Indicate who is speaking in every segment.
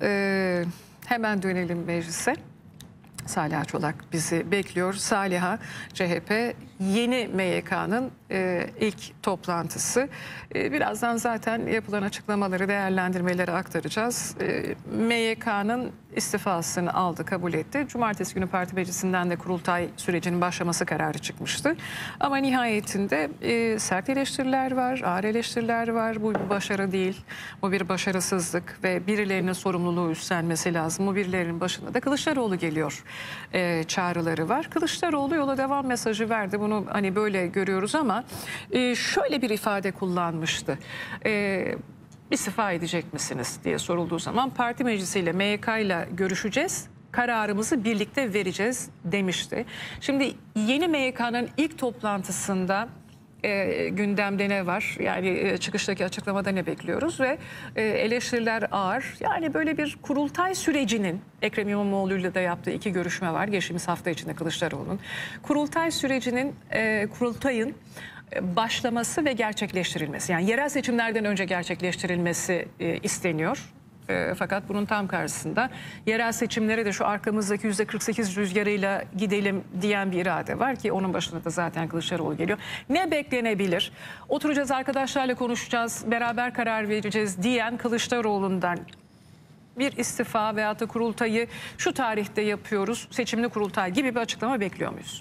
Speaker 1: Hemen dönelim meclise. Saliha Çolak bizi bekliyor. Saliha, CHP yeni MYK'nın ilk toplantısı. Birazdan zaten yapılan açıklamaları, değerlendirmeleri aktaracağız. MYK'nın istifasını aldı, kabul etti. Cumartesi günü parti meclisinden de kurultay sürecinin başlaması kararı çıkmıştı. Ama nihayetinde sert eleştiriler var, ağır eleştiriler var. Bu bir başarı değil, bu bir başarısızlık ve birilerinin sorumluluğu üstlenmesi lazım. Bu birilerinin başında da Kılıçdaroğlu geliyor çağrıları var. Kılıçdaroğlu yola devam mesajı verdi. Bunu hani böyle görüyoruz ama şöyle bir ifade kullanmıştı. İstifa edecek misiniz diye sorulduğu zaman parti meclisiyle MYK ile görüşeceğiz, kararımızı birlikte vereceğiz demişti. Şimdi yeni MYK'nın ilk toplantısında gündemde ne var? Yani çıkıştaki açıklamada ne bekliyoruz ve eleştiriler ağır. Yani böyle bir kurultay sürecinin, Ekrem İmamoğlu'yla da yaptığı 2 görüşme var. Geçtiğimiz hafta içinde Kılıçdaroğlu'nun. Kurultay sürecinin, kurultayın başlaması ve gerçekleştirilmesi. Yani yerel seçimlerden önce gerçekleştirilmesi isteniyor. Fakat bunun tam karşısında yerel seçimlere de şu arkamızdaki %48 rüzgarıyla gidelim diyen bir irade var ki onun başında da zaten Kılıçdaroğlu geliyor. Ne beklenebilir? Oturacağız, arkadaşlarla konuşacağız, beraber karar vereceğiz diyen Kılıçdaroğlu'ndan bir istifa veyahut da kurultayı şu tarihte yapıyoruz, seçimli kurultay gibi bir açıklama bekliyor muyuz?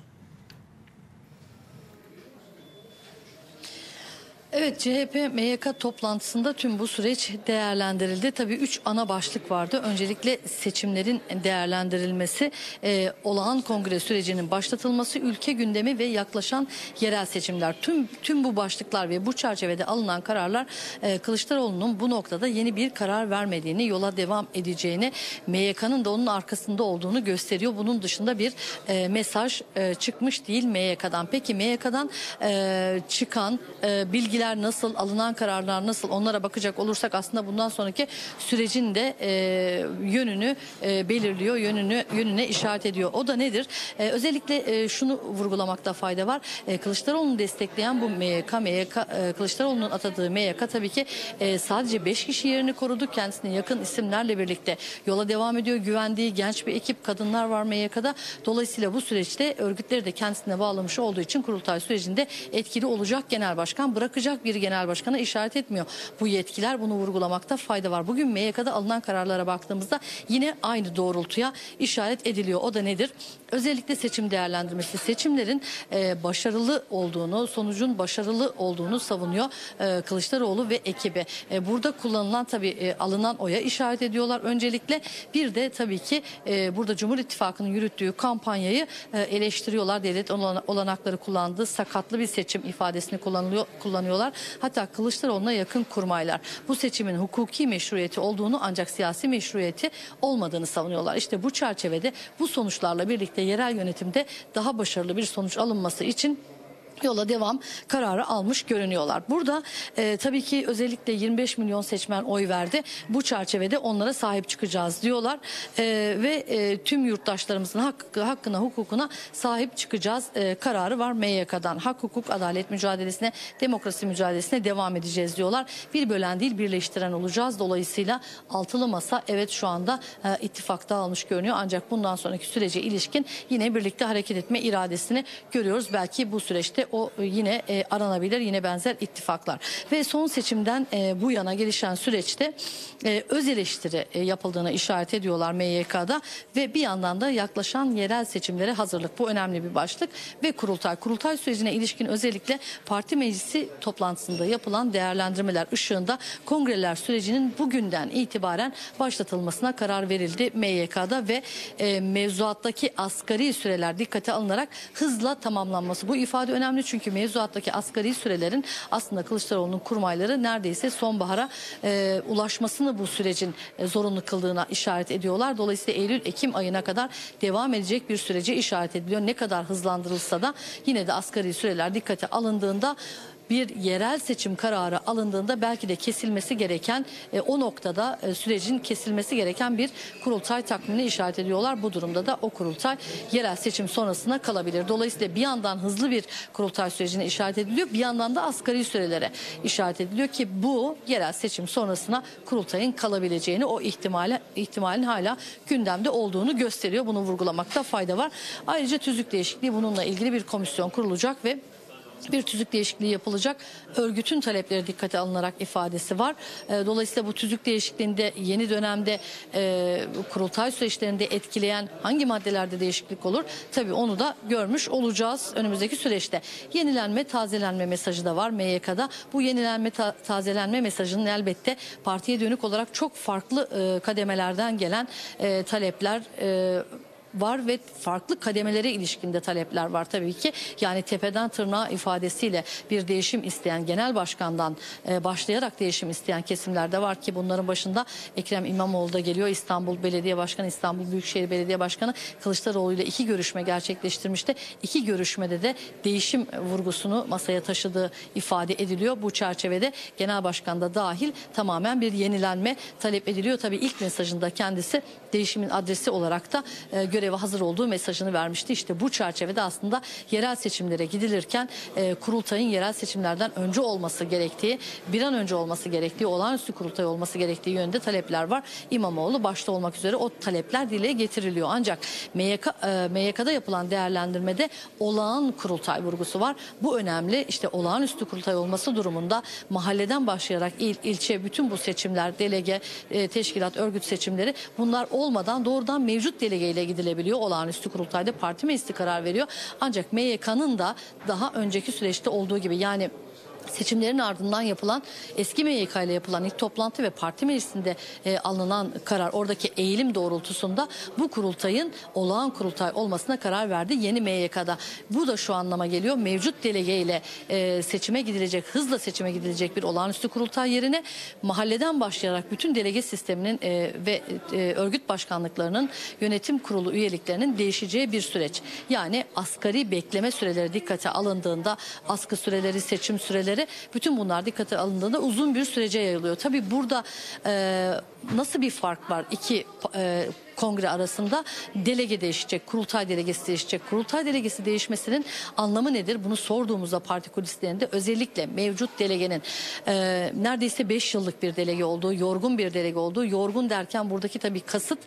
Speaker 2: Evet, CHP MYK toplantısında tüm bu süreç değerlendirildi. Tabii 3 ana başlık vardı. Öncelikle seçimlerin değerlendirilmesi, olağan kongre sürecinin başlatılması, ülke gündemi ve yaklaşan yerel seçimler. Tüm bu başlıklar ve bu çerçevede alınan kararlar Kılıçdaroğlu'nun bu noktada yeni bir karar vermediğini, yola devam edeceğini, MYK'nın da onun arkasında olduğunu gösteriyor. Bunun dışında bir mesaj çıkmış değil MYK'dan. Peki MYK'dan çıkan bilgiler nasıl, alınan kararlar nasıl, onlara bakacak olursak aslında bundan sonraki sürecin de yönünü belirliyor, yönüne işaret ediyor. O da nedir? Özellikle şunu vurgulamakta fayda var. Kılıçdaroğlu'nu destekleyen bu MYK, Kılıçdaroğlu'nun atadığı MYK tabii ki sadece 5 kişi yerini korudu. Kendisine yakın isimlerle birlikte yola devam ediyor. Güvendiği genç bir ekip, kadınlar var MYK'da. Dolayısıyla bu süreçte örgütleri de kendisine bağlamış olduğu için kurultay sürecinde etkili olacak genel başkan, bırakacak bir genel başkana işaret etmiyor. Bu yetkiler, bunu vurgulamakta fayda var. Bugün MYK'da alınan kararlara baktığımızda yine aynı doğrultuya işaret ediliyor. O da nedir? Özellikle seçim değerlendirmesi. Seçimlerin başarılı olduğunu, sonucun başarılı olduğunu savunuyor Kılıçdaroğlu ve ekibi. Burada kullanılan tabii alınan oya işaret ediyorlar. Öncelikle bir de tabii ki burada Cumhur İttifakı'nın yürüttüğü kampanyayı eleştiriyorlar. Devlet olanakları kullandığı sakatlı bir seçim ifadesini kullanıyorlar. Hatta Kılıçdaroğlu'na yakın kurmaylar bu seçimin hukuki meşruiyeti olduğunu ancak siyasi meşruiyeti olmadığını savunuyorlar. İşte bu çerçevede bu sonuçlarla birlikte yerel yönetimde daha başarılı bir sonuç alınması için yola devam kararı almış görünüyorlar. Burada tabii ki özellikle 25 milyon seçmen oy verdi. Bu çerçevede onlara sahip çıkacağız diyorlar. Ve tüm yurttaşlarımızın hakkına, hukukuna sahip çıkacağız kararı var MYK'dan. Hak, hukuk, adalet mücadelesine, demokrasi mücadelesine devam edeceğiz diyorlar. Bir bölen değil, birleştiren olacağız. Dolayısıyla altılı masa evet şu anda ittifak dağılmış görünüyor. Ancak bundan sonraki sürece ilişkin yine birlikte hareket etme iradesini görüyoruz. Belki bu süreçte o yine aranabilir, yine benzer ittifaklar. Ve son seçimden bu yana gelişen süreçte öz eleştiri yapıldığına işaret ediyorlar MYK'da ve bir yandan da yaklaşan yerel seçimlere hazırlık. Bu önemli bir başlık ve kurultay sürecine ilişkin özellikle parti meclisi toplantısında yapılan değerlendirmeler ışığında kongreler sürecinin bugünden itibaren başlatılmasına karar verildi MYK'da ve mevzuattaki asgari süreler dikkate alınarak hızla tamamlanması. Bu ifade önemli çünkü mevzuattaki asgari sürelerin aslında Kılıçdaroğlu'nun kurmayları neredeyse sonbahara ulaşmasını bu sürecin zorunlu kıldığına işaret ediyorlar. Dolayısıyla Eylül-Ekim ayına kadar devam edecek bir sürece işaret ediliyor. Ne kadar hızlandırılsa da yine de asgari süreler dikkate alındığında bir yerel seçim kararı alındığında belki de kesilmesi gereken o noktada sürecin kesilmesi gereken bir kurultay takvimini işaret ediyorlar. Bu durumda da o kurultay yerel seçim sonrasına kalabilir. Dolayısıyla bir yandan hızlı bir kurultay sürecine işaret ediliyor, bir yandan da asgari sürelere işaret ediliyor ki bu yerel seçim sonrasına kurultayın kalabileceğini, o ihtimalin hala gündemde olduğunu gösteriyor. Bunu vurgulamakta fayda var. Ayrıca tüzük değişikliği, bununla ilgili bir komisyon kurulacak ve bir tüzük değişikliği yapılacak. Örgütün talepleri dikkate alınarak ifadesi var. Dolayısıyla bu tüzük değişikliğinde yeni dönemde kurultay süreçlerinde etkileyen hangi maddelerde değişiklik olur? Tabii onu da görmüş olacağız önümüzdeki süreçte. Yenilenme, tazelenme mesajı da var MYK'da. Bu yenilenme, tazelenme mesajının elbette partiye dönük olarak çok farklı kademelerden gelen talepler var ve farklı kademelere ilişkinde talepler var tabii ki. Yani tepeden tırnağa ifadesiyle bir değişim isteyen, genel başkandan başlayarak değişim isteyen kesimler de var ki bunların başında Ekrem İmamoğlu da geliyor. İstanbul Belediye Başkanı, İstanbul Büyükşehir Belediye Başkanı Kılıçdaroğlu ile 2 görüşme gerçekleştirmişti. 2 görüşmede de değişim vurgusunu masaya taşıdığı ifade ediliyor. Bu çerçevede genel başkan da dahil tamamen bir yenilenme talep ediliyor. Tabii ilk mesajında kendisi değişimin adresi olarak da göreve hazır olduğu mesajını vermişti. İşte bu çerçevede aslında yerel seçimlere gidilirken kurultayın yerel seçimlerden önce olması gerektiği, bir an önce olması gerektiği, olağanüstü kurultay olması gerektiği yönünde talepler var. İmamoğlu başta olmak üzere o talepler dile getiriliyor. Ancak MYK'da yapılan değerlendirmede olağan kurultay vurgusu var. Bu önemli. İşte olağanüstü kurultay olması durumunda mahalleden başlayarak ilçe bütün bu seçimler, delege, teşkilat, örgüt seçimleri bunlar olmadan doğrudan mevcut delegeyle gidilebiliyor. Olağanüstü kurultayda parti meclisi karar veriyor. Ancak MYK'nın da daha önceki süreçte olduğu gibi, yani seçimlerin ardından yapılan, eski MYK ile yapılan ilk toplantı ve parti meclisinde alınan karar, oradaki eğilim doğrultusunda bu kurultayın olağan kurultay olmasına karar verdi yeni MYK'da. Bu da şu anlama geliyor: mevcut delege ile seçime gidilecek, hızla seçime gidilecek bir olağanüstü kurultay yerine mahalleden başlayarak bütün delege sisteminin ve örgüt başkanlıklarının, yönetim kurulu üyeliklerinin değişeceği bir süreç. Yani asgari bekleme süreleri dikkate alındığında, askı süreleri, seçim süreleri, bütün bunlar dikkate alındığında uzun bir sürece yayılıyor. Tabii burada nasıl bir fark var iki kongre arasında? Delege değişecek, kurultay delegesi değişecek. Kurultay delegesi değişmesinin anlamı nedir? Bunu sorduğumuzda parti kulislerinde özellikle mevcut delegenin neredeyse 5 yıllık bir delege olduğu, yorgun bir delege olduğu, yorgun derken buradaki tabii kasıt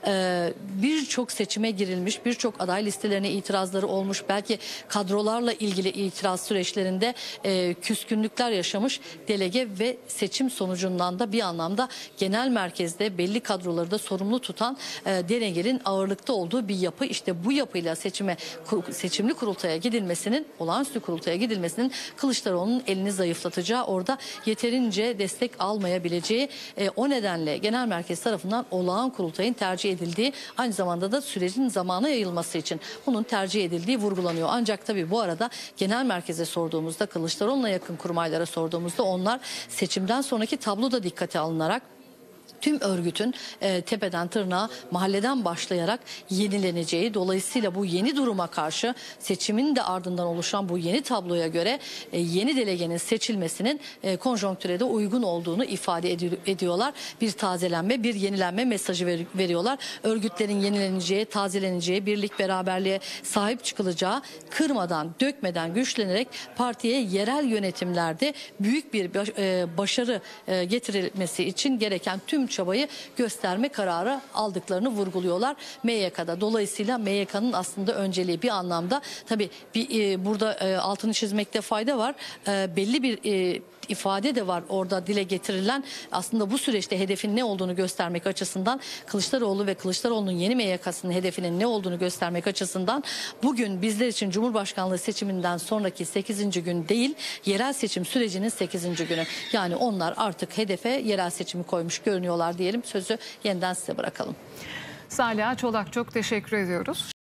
Speaker 2: birçok seçime girilmiş, birçok aday listelerine itirazları olmuş, belki kadrolarla ilgili itiraz süreçlerinde küskünlükler yaşamış delege ve seçim sonucundan da bir anlamda genel merkezde belli kadroları da sorumlu tutan delegenin ağırlıkta olduğu bir yapı. İşte bu yapıyla seçimli kurultaya gidilmesinin, olağanüstü kurultaya gidilmesinin Kılıçdaroğlu'nun elini zayıflatacağı, orada yeterince destek almayabileceği, o nedenle genel merkez tarafından olağan kurultayın tercih edildiği, aynı zamanda da sürecin zamana yayılması için bunun tercih edildiği vurgulanıyor. Ancak tabii bu arada genel merkeze sorduğumuzda, Kılıçdaroğlu'na yakın kurmaylara sorduğumuzda onlar seçimden sonraki tabloda dikkate alınarak tüm örgütün tepeden tırnağa, mahalleden başlayarak yenileneceği, dolayısıyla bu yeni duruma karşı seçimin de ardından oluşan bu yeni tabloya göre yeni delegenin seçilmesinin konjonktüre de uygun olduğunu ifade ediyorlar. Bir tazelenme, bir yenilenme mesajı veriyorlar. Örgütlerin yenileneceği, tazeleneceği, birlik beraberliğe sahip çıkılacağı, kırmadan, dökmeden, güçlenerek partiye yerel yönetimlerde büyük bir başarı getirilmesi için gereken tüm çabayı gösterme kararı aldıklarını vurguluyorlar MYK'da. Dolayısıyla MYK'nın aslında önceliği bir anlamda, tabii burada altını çizmekte fayda var. Belli bir ifade de var orada dile getirilen, aslında bu süreçte hedefin ne olduğunu göstermek açısından, Kılıçdaroğlu ve Kılıçdaroğlu'nun yeni MYK'sının hedefinin ne olduğunu göstermek açısından bugün bizler için Cumhurbaşkanlığı seçiminden sonraki 8. gün değil, yerel seçim sürecinin 8. günü. Yani onlar artık hedefe yerel seçimi koymuş görünüyorlar diyelim. Sözü yeniden size bırakalım.
Speaker 1: Saliha Çolak, çok teşekkür ediyoruz.